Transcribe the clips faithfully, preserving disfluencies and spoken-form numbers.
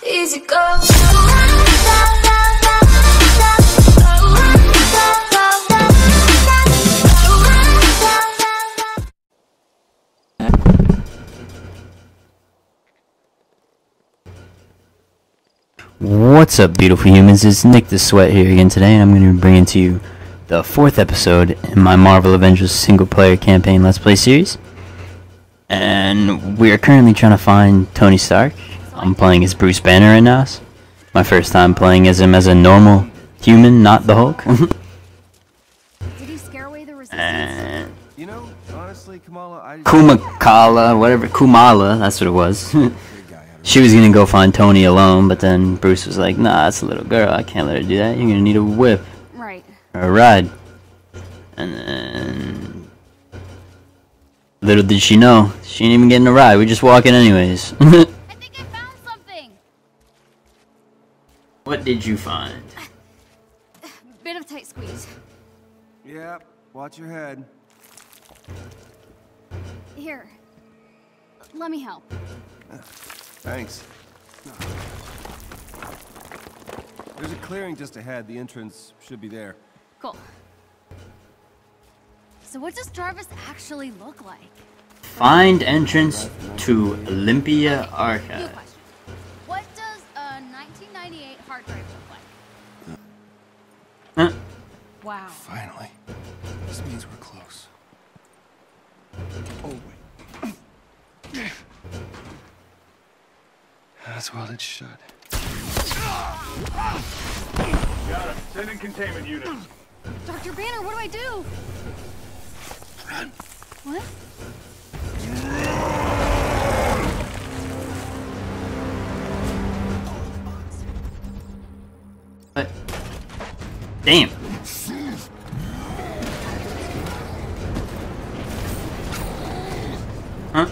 easy go. What's up, beautiful humans? It's Nick the Sweat here again today, and I'm going to be bringing to you the fourth episode in my Marvel Avengers single-player campaign Let's Play series. And we are currently trying to find Tony Stark. I'm playing as Bruce Banner right now. It's my first time playing as him as a normal human, not the Hulk. Did he scare away the resistance? And You know, honestly, Kamala, I Kumakala, whatever, Kumala, that's what it was. She was gonna go find Tony alone, but then Bruce was like, nah, that's a little girl, I can't let her do that, you're gonna need a whip. Right. Or a ride. And then... little did she know, she ain't even getting a ride, we're just walking anyways. I think I found something! What did you find? Bit of tight squeeze. Yeah, watch your head. Here. Let me help. Thanks. There's a clearing just ahead. The entrance should be there. Cool. So what does Jarvis actually look like? Find entrance to Olympia New Archive. question. What does a nineteen ninety-eight hard drive look like? Huh? Wow. Finally. This means we're close. Oh, wait. That's well it's shut. Got it. Sending containment units. Doctor Banner, what do I do? Run. What? What? Damn. Huh?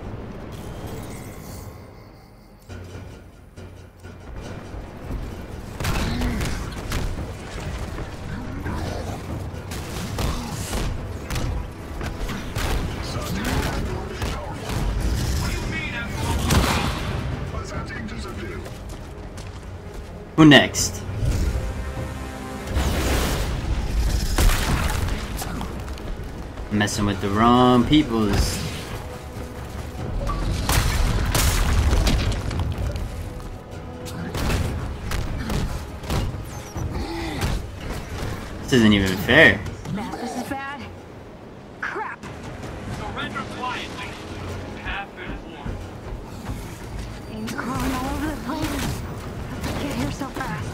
Who next? Messing with the wrong peoples. This isn't even fair. This is bad. Crap. Surrender quietly. Have been warned. Things crawling all over the place. I can't hear so fast.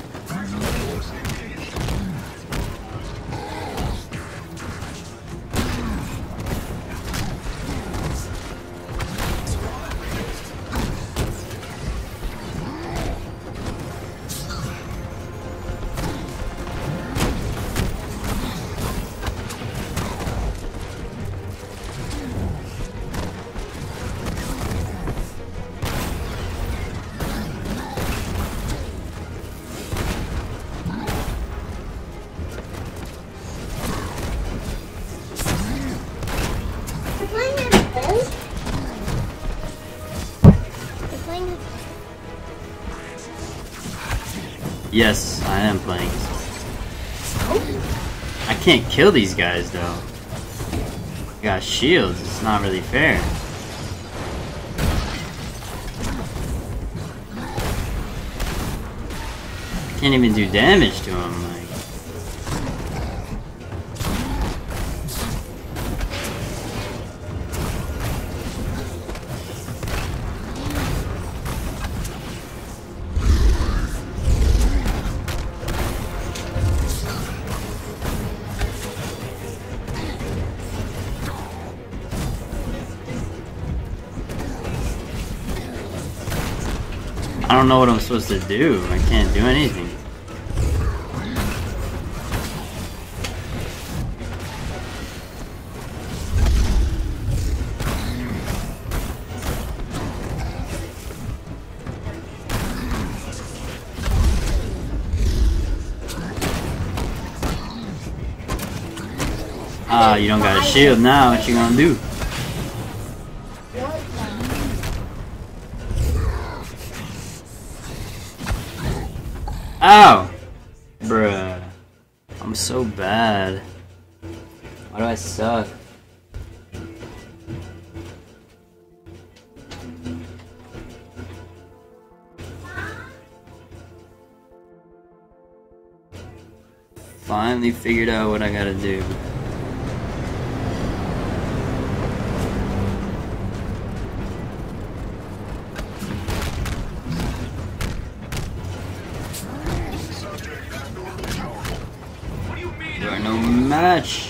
Yes, I am playing. I can't kill these guys though. I got shields, it's not really fair. I can't even do damage to them. Like. I don't know what I'm supposed to do. I can't do anything. Ah, you don't got a shield now. What you gonna do? Ow! Bruh. I'm so bad. Why do I suck? Finally figured out what I gotta do. You are no match.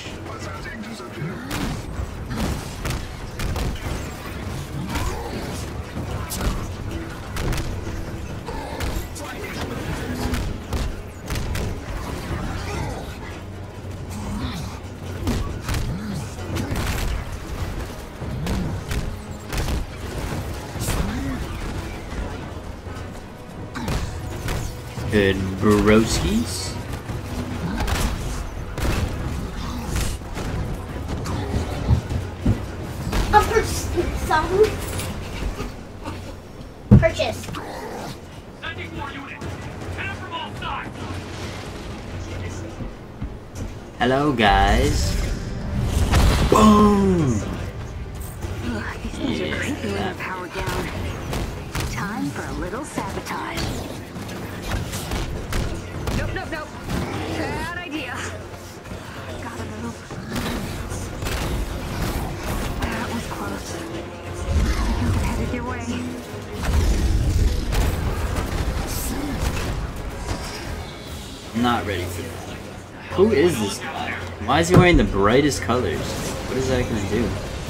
Good broskies. I'll purchase some. Purchase. Sending more units. Hit from all sides. Hello, guys. Boom! Ugh, these things are creepy when they're powered down. Time for a little sabotage. Nope, nope, nope. Bad idea. Gotta move. That was close. I think they're headed your way. I'm not ready for that. Who is this guy? Why is he wearing the brightest colors? What is that gonna do?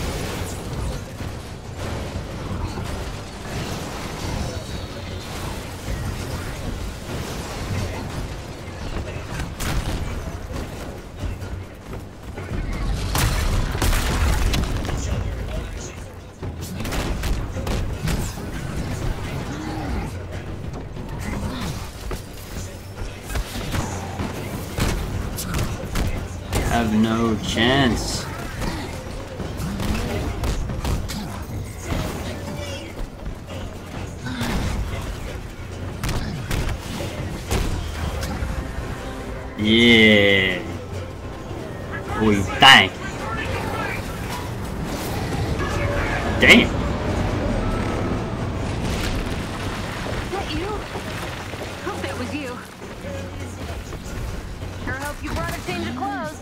Have no chance. Yeah. We thank. Damn. Is that you? Hope that was you. Sure hope you brought a change of clothes.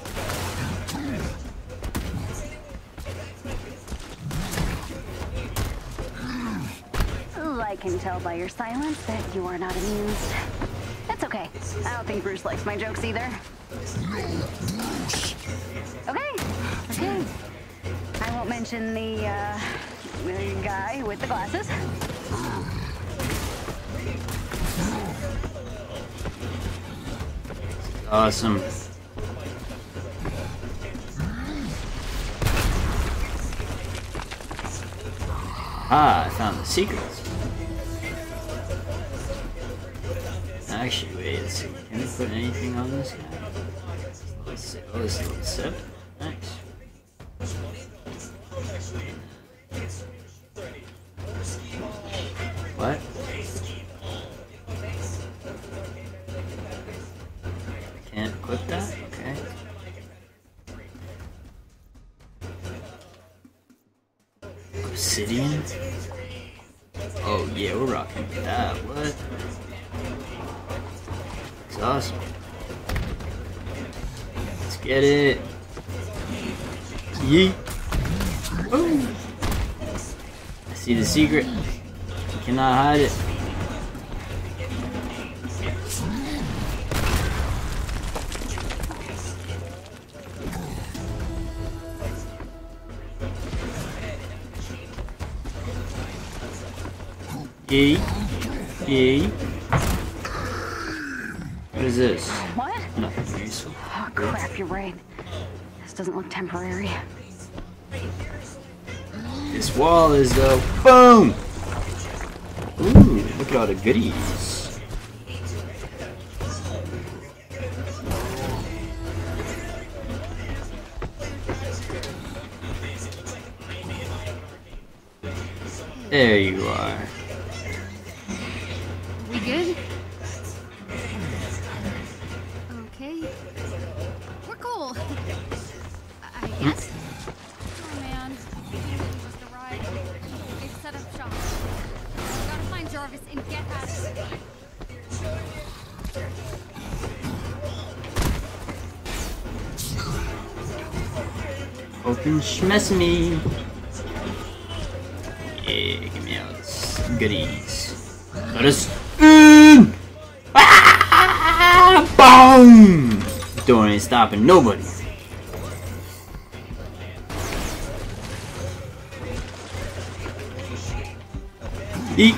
I can tell by your silence that you are not amused. That's okay. I don't think Bruce likes my jokes either. Okay, okay. I won't mention the, uh, the guy with the glasses. Awesome. Ah, I found the secrets. Actually, wait, let's see. Can we put anything on this guy? Let's see. Oh, this is level seven. Nice. What? I can't equip that? Okay. Obsidian? Oh yeah, we're rocking with that. What? It's awesome. Let's get it. Yeet. Woo. I see the secret. You cannot hide it. Yay. Yay. What is this? What? Nothing useful. Oh, crap, you're right. This doesn't look temporary. This wall is though. Boom! Ooh, look at all the goodies. There you are. We good? Jarvis and get out of here. Open Schmesme. Yeah, give me out some goodies. Let us in! Ah! Boom! Door ain't stopping nobody. Eat.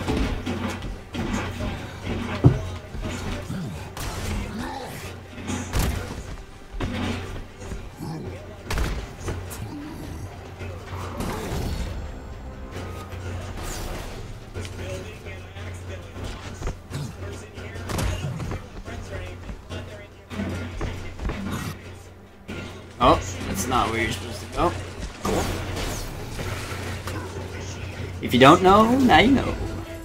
Oh, that's not where you're supposed to go. Cool. If you don't know, now you know.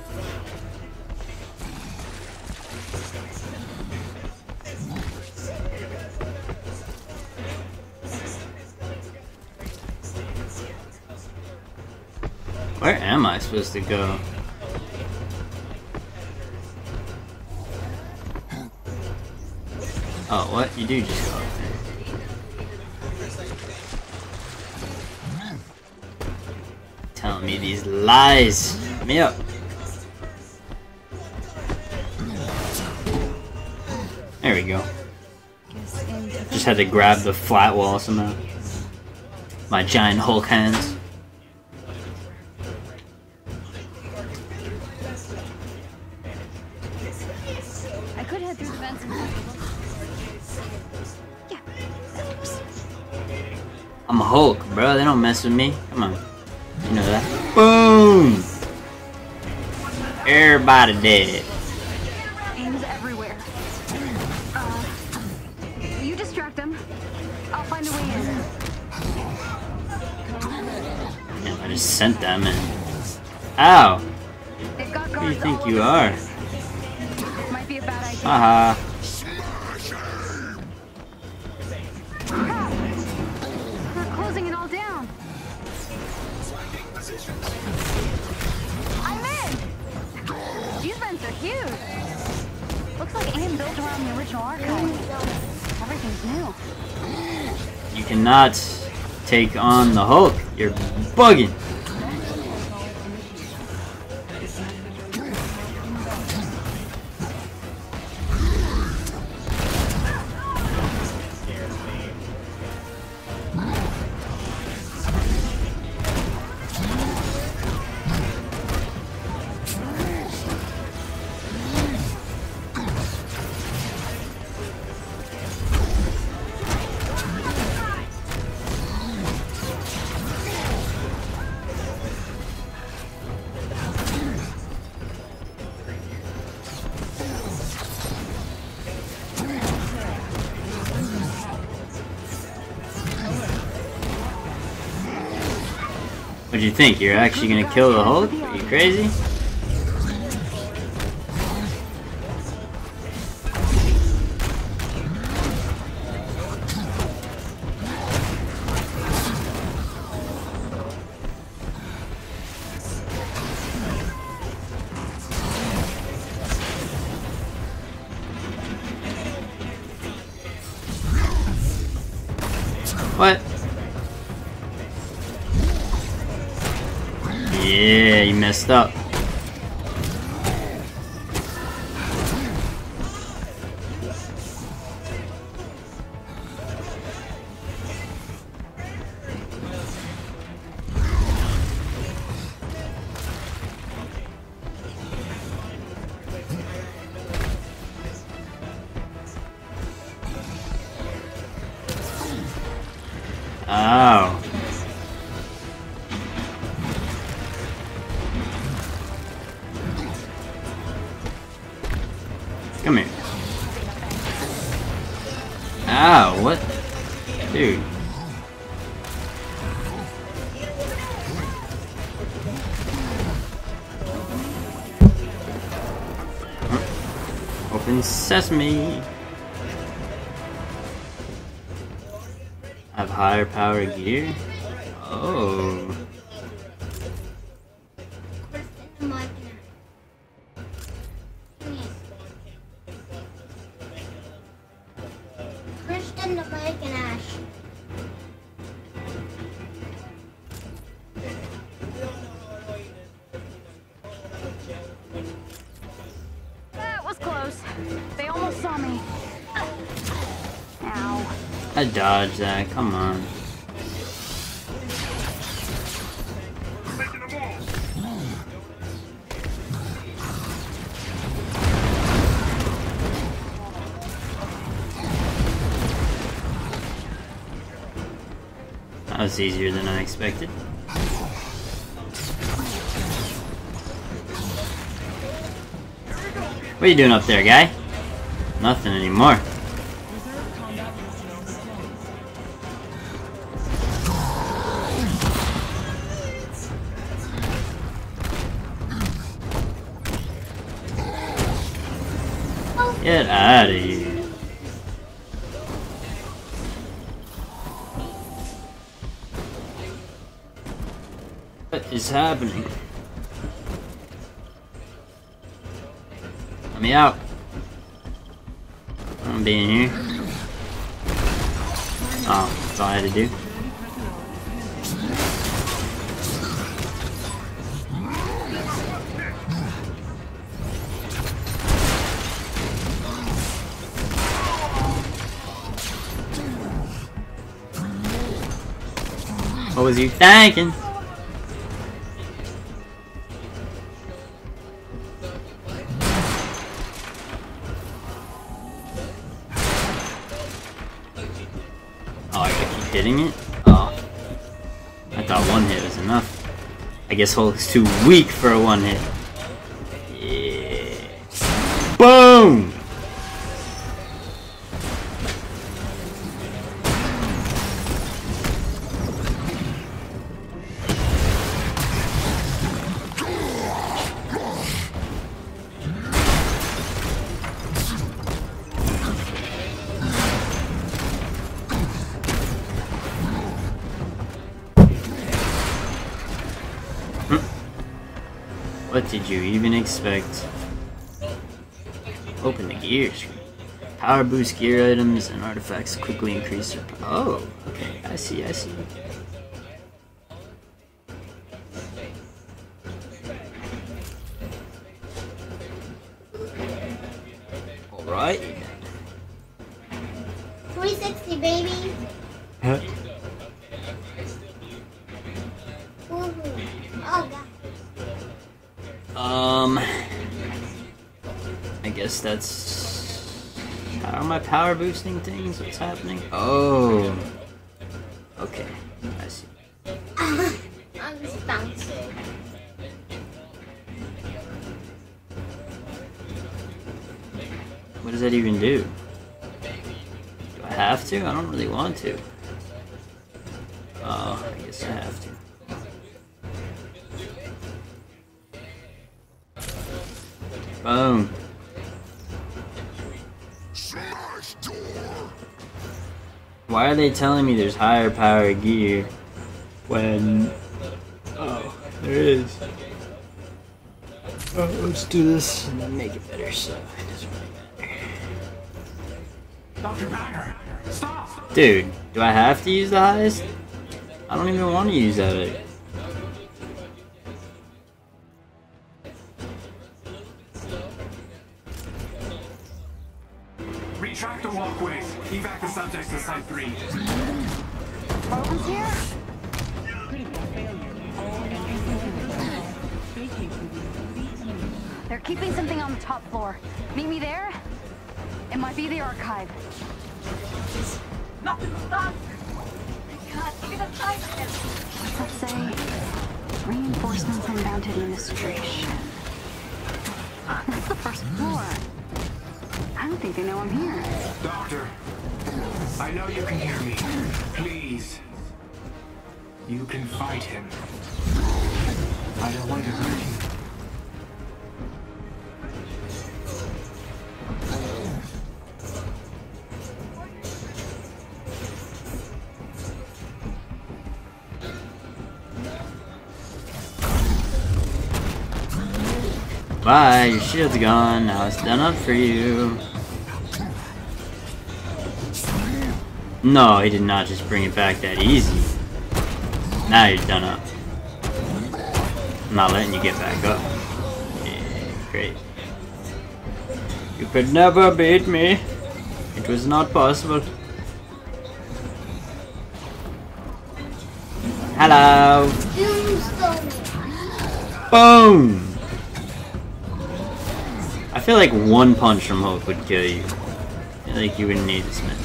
Where am I supposed to go? Oh, what? You do just go up there. Telling me these lies. Let me up. There we go. Just had to grab the flat wall somehow. My giant Hulk hands. I could head through the vents and yeah, that works. I'm a Hulk, bro. They don't mess with me. Come on. You know that. Boom! Everybody dead. Aim's everywhere. Uh, you distract them. I'll find a way in. Yeah, I just sent them in. Ow! They've got Who do you guards think all you over. are? Might be a bad idea. Haha. Crap. They're closing it all down. I'm in! These vents are huge. Looks like A I M built around the original archive. Everything's new. You cannot take on the Hulk. You're bugging. What'd you think? You're actually gonna kill the Hulk? Are you crazy? What? Yeah, you messed up. Oh. Come here. Ow, what? Dude. Open sesame. Have higher power gear? Oh. in the bike and Ash. That was close. They almost saw me. Ow. I dodged that, come on. Taking them all. That was easier than I expected. What are you doing up there, guy? Nothing anymore. Get out of here. What is happening? Let me out. I'm being here. Oh, that's all I had to do. What was you thinking? Oh, I gotta keep hitting it? Oh. I thought one hit was enough. I guess Hulk's too weak for a one hit. Yeah. Boom! What did you even expect? Open the gear screen. Power boost gear items and artifacts quickly increase their power. Oh, okay. I see, I see. Alright. three sixty, baby. Huh? Woohoo. Oh, God. Um, I guess that's how am I power boosting things? What's happening? Oh, okay, I see. I'm just bouncing. What does that even do? Do I have to? I don't really want to. Oh, I guess I have to. Boom. Why are they telling me there's higher power gear when... Oh, there is. Oh, let's do this and then make it better, so it doesn't really matter. Doctor Banner, stop! Dude, do I have to use the highest? I don't even want to use that. Retract the walkways. Evac the subjects to Site three. Logan's here? They're keeping something on the top floor. Meet me there? It might be the archive. No, stop! God, you're gonna fight him. What's that say? Reinforcements and mounted administration. That's the first floor. I don't think they know I'm here. Doctor, I know you can hear me. Please. You can fight him. I don't want to hurt you. Bye, your shield's gone. Now it's done up for you. No, he did not just bring it back that easy. Now you're done up. I'm not letting you get back up. Yeah, great. You could never beat me. It was not possible. Hello. Boom. I feel like one punch from Hulk would kill you. I feel like you wouldn't need this man.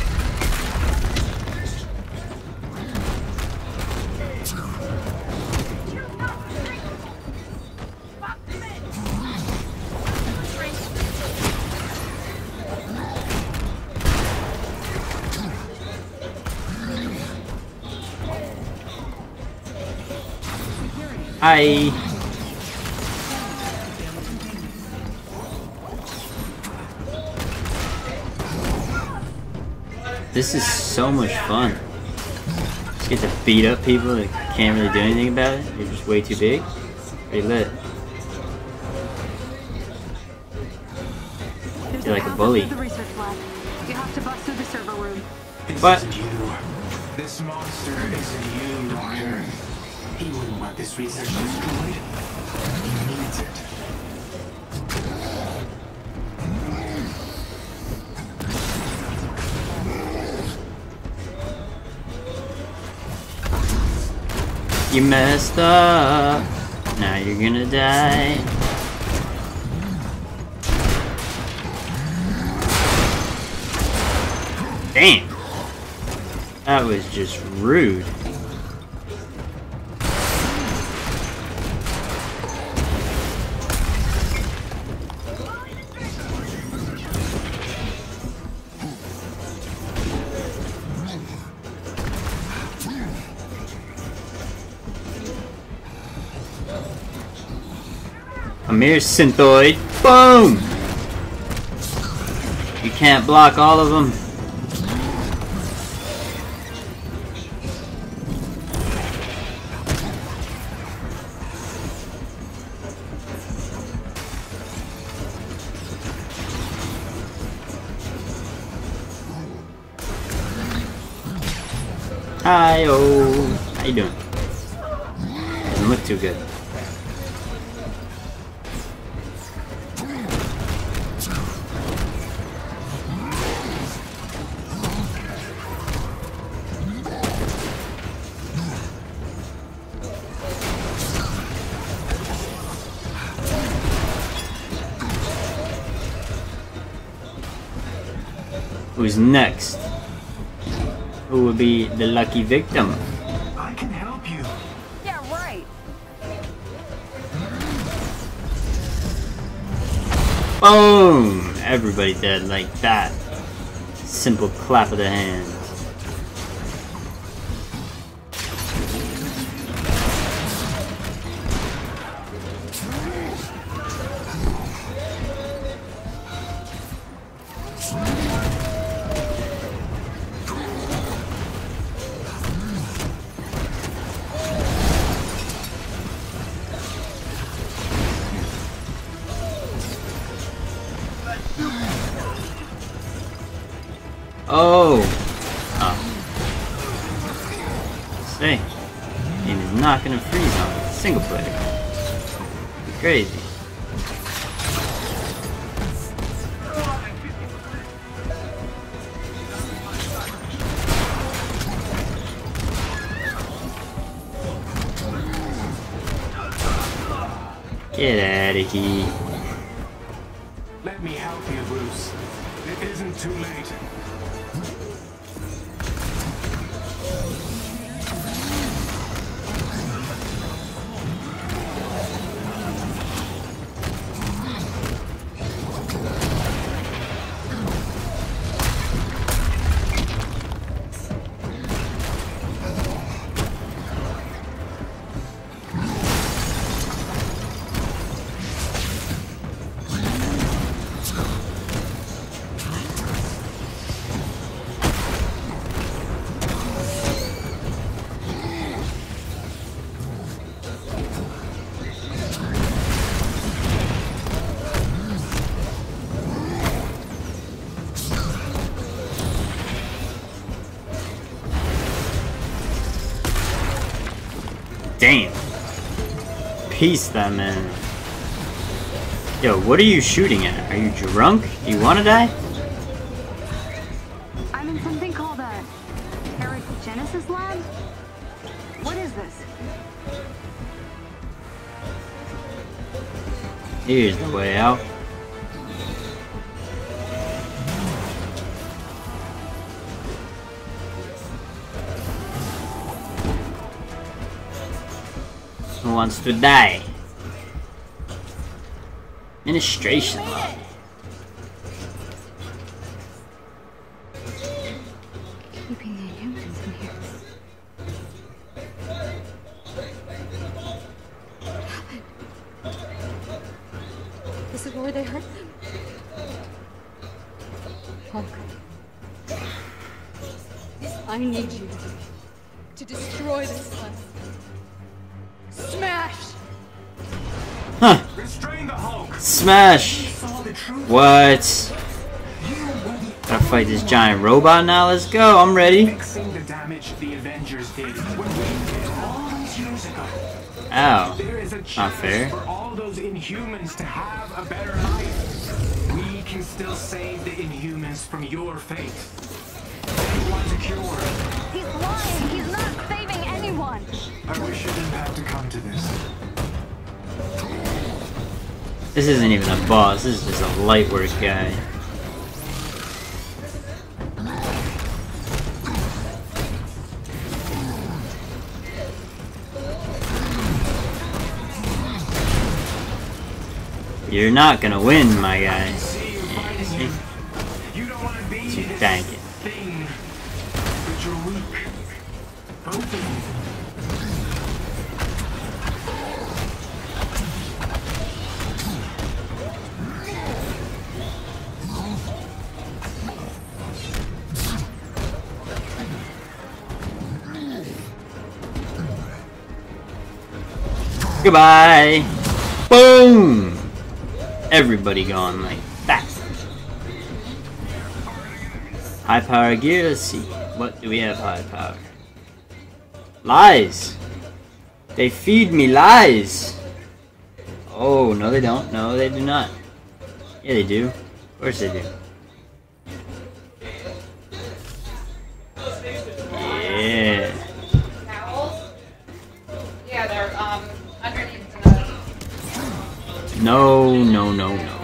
Hi. This is so much fun. Just get to beat up people that can't really do anything about it. You're just way too big. Pretty lit. You're like a bully. The research lab. You have to bust through the server room. This What? isn't you. This monster isn't you, Doctor. He wouldn't want this research destroyed. He needs it. You messed up. Now you're gonna die. Damn. That was just rude. Come here, Synthoid. Boom! You can't block all of them. Hi-oh. How you doing? Doesn't look too good. Who's next? Who will be the lucky victim? I can help you. Yeah, right. Boom! Everybody dead like that. Simple clap of the hands. Oh! Oh. Say, game is not gonna freeze on it. Single player. Crazy. Get out of here. Let me help you, Bruce. It isn't too late. Damn. Piece that man. Yo, what are you shooting at? Are you drunk? Do you wanna die? I'm in something called a Paragenesis lab. What is this? Here's the way out. Who wants to die? Administration log. Keeping the humans in here. What happened? Is it where they hurt them? Hulk. I need you to destroy this lab. Smash! Huh. Restrain the Hulk. Smash! Saw the truth. What? Gotta fight this giant robot now? Let's go, I'm ready. Fixing the damage the Avengers did when we did all those years ago. Ow. There is a Not chance fair. for all those Inhumans to have a better life. We can still save the Inhumans from your fate. They want a cure. He's lying. He's not saving anyone. I wish it didn't have to come to this. This isn't even a boss, this is just a light work guy. You're not gonna win, my guy. See you fighting him. You don't want to be Too this dang it. thing. But you're weak. Both of you. Goodbye! Boom! Everybody gone like that. High power gear, let's see. What do we have high power? Lies! They feed me lies! Oh, no they don't. No, they do not. Yeah, they do. Of course they do. Yeah. Yeah, they're um underneath the. No, no, no, no.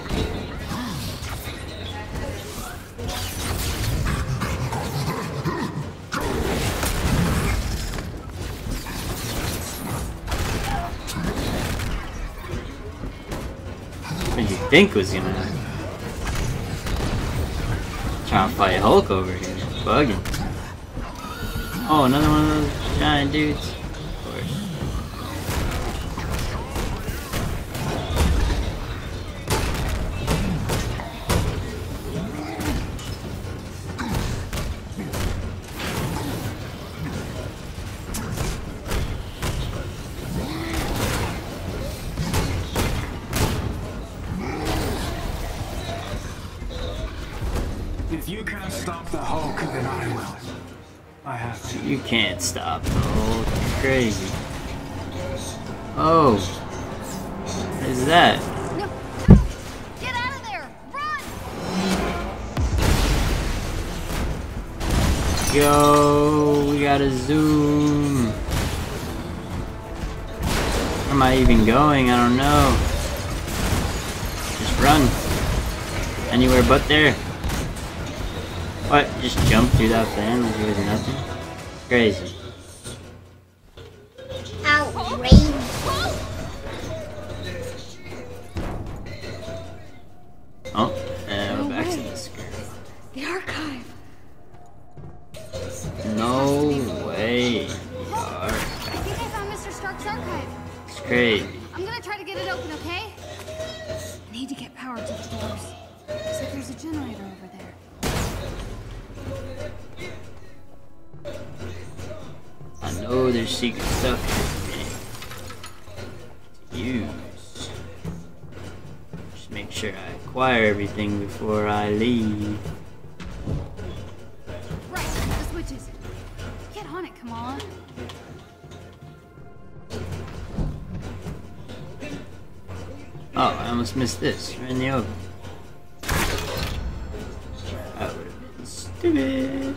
What did you think was gonna happen? Trying to fight Hulk over here. Bugging. Oh, another one of those giant dudes. Of course. If you can't stop the Hulk, then I will. I have to. You can't stop the Hulk. You're crazy. Oh. What is that? No, get out of there! Run! Go. We gotta zoom. Where am I even going? I don't know. Just run. Anywhere but there. What? Just jump through that fan like it was nothing? Crazy. Outrageous. Oh, and we're back to the screen. The archive. No way. I think I found Mister Stark's archive. It's crazy. I'm gonna try to get it open, okay? I need to get power to the doors. Looks like there's a generator over there. I know there's secret stuff here to use. Just make sure I acquire everything before I leave. Right, the switches. Get on it, Kamala. almost missed this. Right in the oven. That would have been stupid.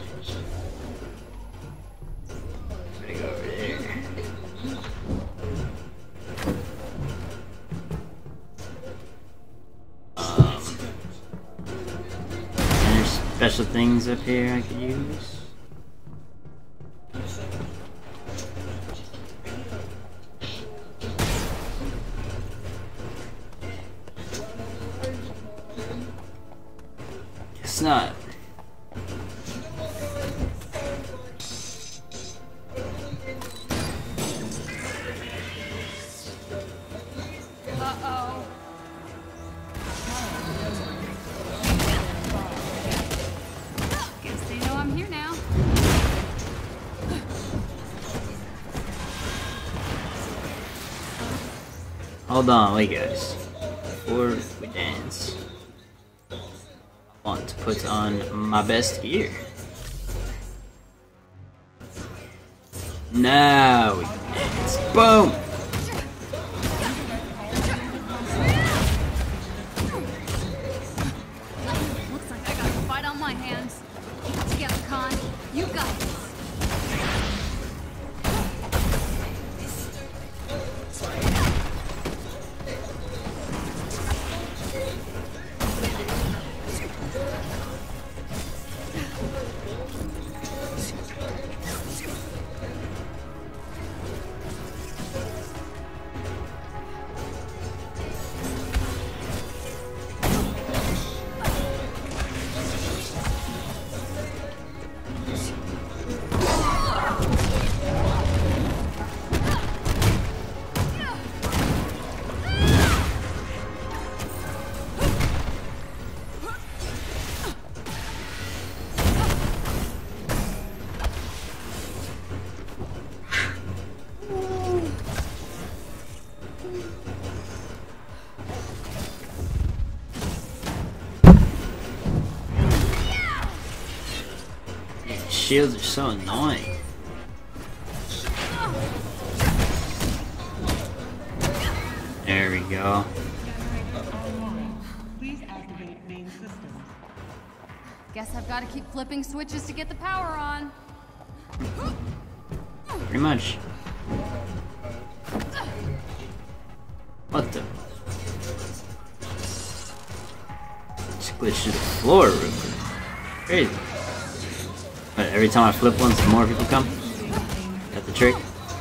Gotta go over there. Um, and there's special things up here I could use. It's not. Uh-oh. Guess they know I'm here now. Hold on, wait guys. Before we dance, I want to put on my best gear. Now we dance. Boom! Looks like I got a fight on my hands. Keep it together, Khan. You got this. Shields are so annoying. There we go. Please activate main systems. Guess I've got to keep flipping switches to get the power on. Pretty much. What the? Just glitched to the floor real quick. Crazy. But every time I flip one, some more people come. Got the trick.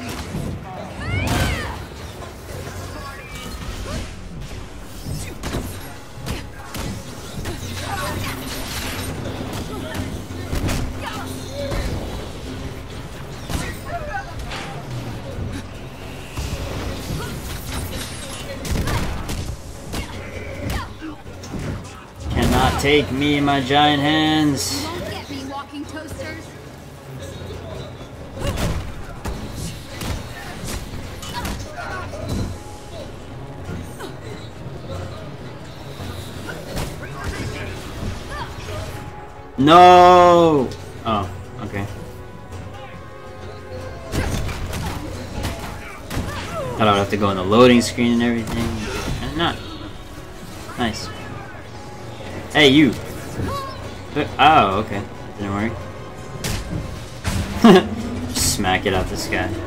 Cannot take me and my giant hands. Won't get me, walking toasters. No! Oh, okay. Thought I would have to go on the loading screen and everything. And not. Nice. Hey, you! Oh, okay. Didn't work. Smack it out this guy.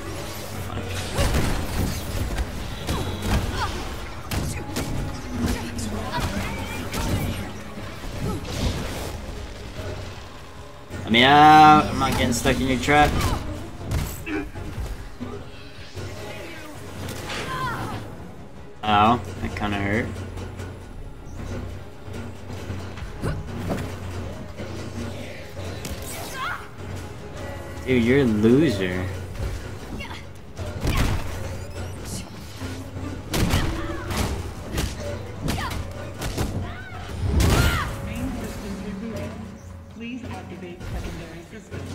Let me out! I'm not getting stuck in your trap. Ow, that kinda hurt. Dude, you're a loser. Main systems rebooting. Please activate secondary systems.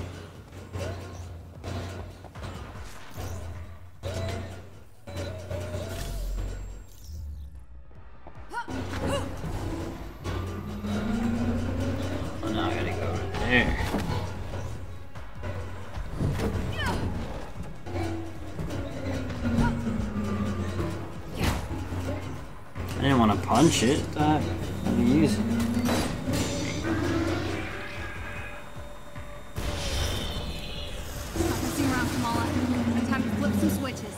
Oh, now I gotta go over there. I didn't want punch it. Uh, how do you use it? Stop messing around, Kamala. Time to flip some switches.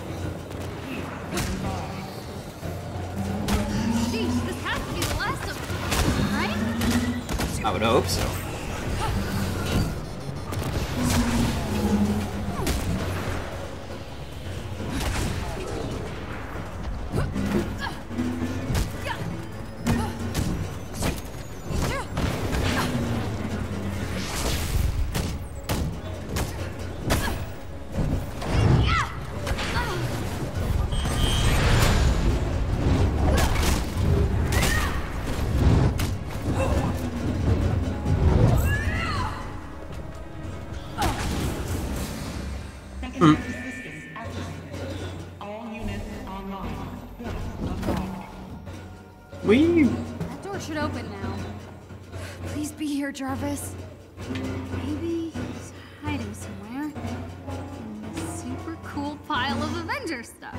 Sheesh, this has to be the last of them, right? I would hope so. Secondary systems activated. All units online. Port unlocked. We. That door should open now. Please be here, Jarvis. Maybe he's hiding somewhere in this super cool pile of Avengers stuff.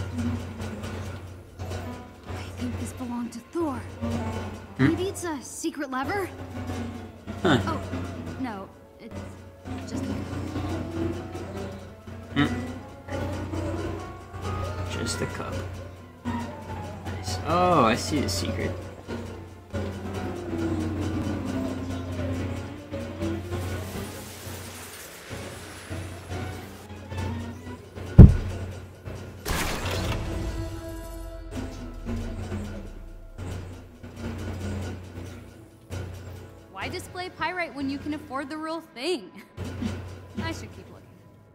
I think this belonged to Thor. Maybe it's a secret lever? Huh. Oh, no. It's just a... Just a cup. Nice. Oh, I see the secret. Why display pyrite when you can afford the real thing? I should keep looking.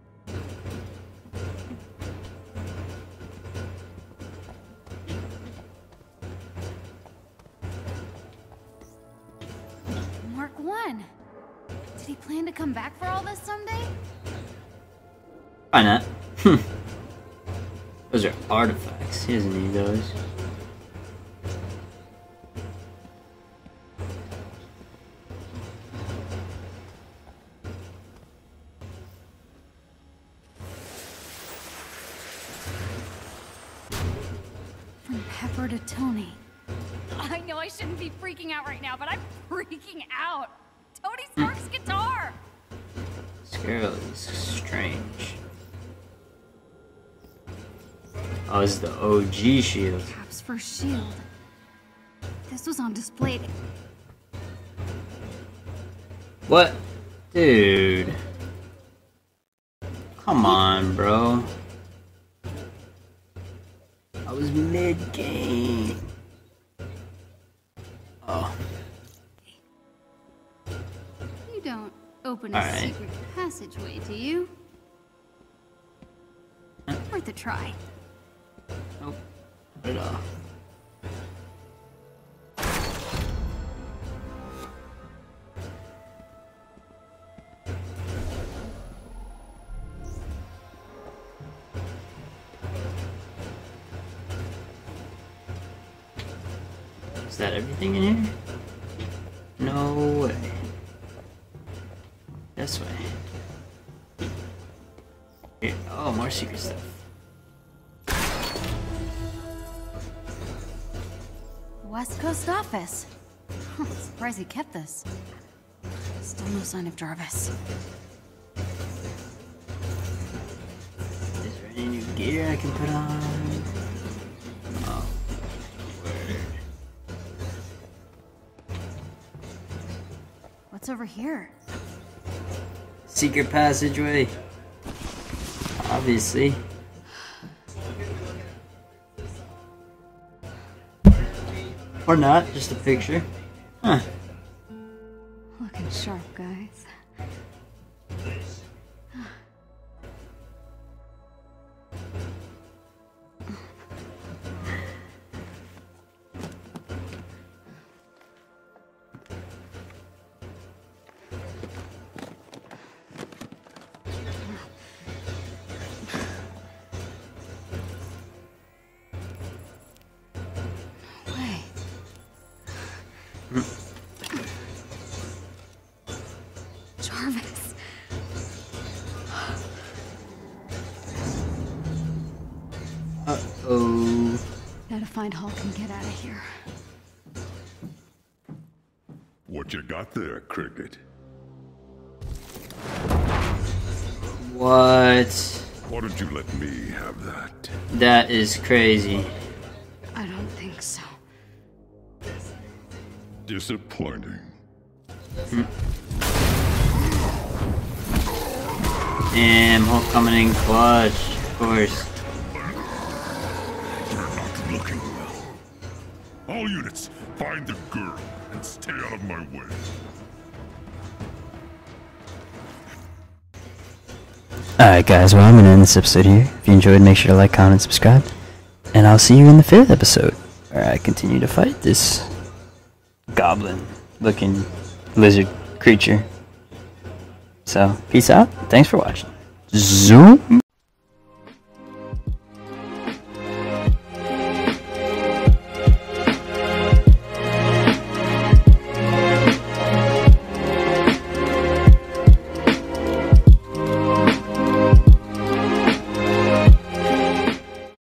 Mark one. Did he plan to come back for all this someday? Why not? Those are artifacts. He doesn't need those. From Pepper to Tony. I know I shouldn't be freaking out right now, but I'm freaking out. Tony Stark's guitar! Scarlet is strange. Oh, this is the O G shield. Cap's first shield. This was on display. What? Dude. Come on, bro. I was mid-game. Oh. You don't open a All right. secret passageway, do you? Worth a try. Nope. Not at all. Is that everything in here? No way. This way. Here. Oh, more secret stuff. West Coast office. Huh, surprised he kept this. Still no sign of Jarvis. Is there any new gear I can put on? Oh. Word. What's over here? Secret passageway. Obviously. Or not, just a picture. Huh. Looking sharp, guys. Jarvis. Uh-oh. Gotta find find Hulk and get out of here. What you got there, Cricket? What? Why don't you let me have that? That is crazy. I don't think so. Disappointing. Hmm. Damn, Hulk coming in clutch, of course. You're not looking well. All units, find the girl and stay out of my way. Alright guys, well I'm going to end this episode here. If you enjoyed, make sure to like, comment, and subscribe. And I'll see you in the fifth episode, where I continue to fight this goblin-looking lizard creature. So, peace out. Thanks for watching. Zoom!